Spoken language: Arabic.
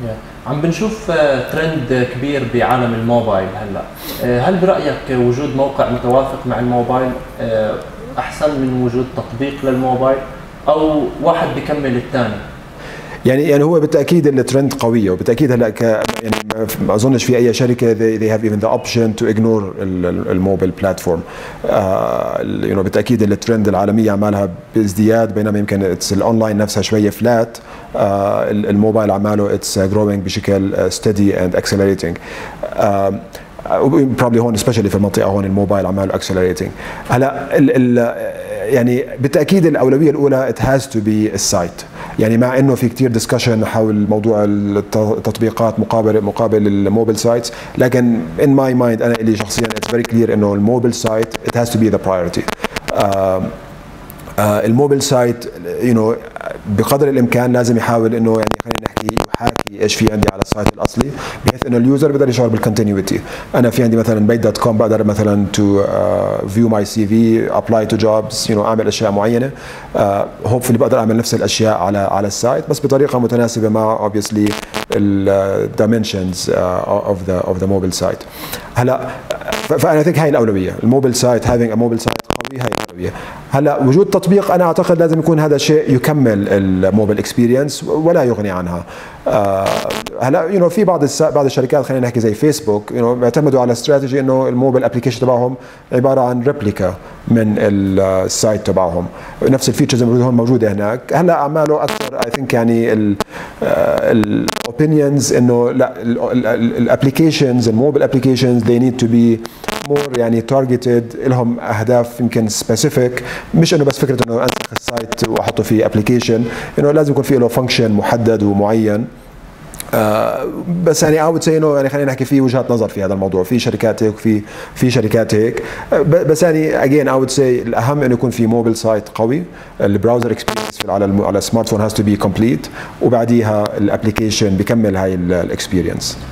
عم بنشوف ترند كبير بعالم الموبايل هلا. هل برأيك وجود موقع متوافق مع الموبايل أحسن من وجود تطبيق للموبايل، أو واحد بيكمل الثاني؟ يعني هو بالتاكيد الترند قويه، وبالتاكيد هلا يعني ما اظنش في اي شركه they have even the option to ignore الموبايل بلاتفورم. بالتاكيد الترند العالميه عمالها بازدياد، بينما يمكن الاونلاين نفسها شويه فلات. الموبايل عماله اتس جروينج بشكل steady and accelerating. probably هون especially في المنطقه هون الموبايل عماله accelerating. هلا يعني بالتاكيد الاولويه الاولى it has to be السايت. يعني مع انه في كثير ديسكشن حول موضوع التطبيقات مقابل الموبايل سايتس، لكن in my mind انا لي شخصيا it's very clear انه الموبايل سايت it has to be the priority. الموبايل سايت بقدر الامكان لازم يحاول انه يعني خلينا نحكي يحاكي ايش في عندي على السايت الاصلي، بحيث انه اليوزر بيقدر يشعر بالكونتينيوتي. انا في عندي مثلا bait.com بقدر مثلا to view my CV, apply to jobs, اعمل اشياء معينه. hopefully بقدر اعمل نفس الاشياء على السايت، بس بطريقه متناسبه مع obviously ال dimensions of the mobile site. هلا فانا هاي الاولويه، الموبايل سايت having a mobile site قوي هاي الاولويه. هلا وجود تطبيق انا اعتقد لازم يكون هذا شيء يكمل الموبايل اكسبيرينس ولا يغني عنها. هلا في بعض الشركات خلينا نحكي زي فيسبوك بيعتمدوا على استراتيجي انه الموبايل ابلكيشن تبعهم عباره عن ريبليكا من السايت تبعهم، نفس الفيتشرز هون موجوده هناك. هلا اعماله اكثر اي ثينك يعني الاوبينيونز انه لا الابلكيشنز الموبايل ابلكيشنز they need to be more يعني تارجتد، لهم اهداف يمكن سبيسيفيك، مش انه بس فكره انه انسخ السايت واحطه في ابلكيشن، لازم يكون في له فانكشن محدد ومعين. بس يعني I would say يعني خلينا نحكي في وجهات نظر في هذا الموضوع، في شركات هيك وفي شركات هيك. بس يعني again I would say الاهم انه يكون في موبايل سايت قوي، البراوزر اكسبيرينس على السمارت فون has to be complete، وبعديها الابلكيشن بيكمل هاي الاكسبيرينس.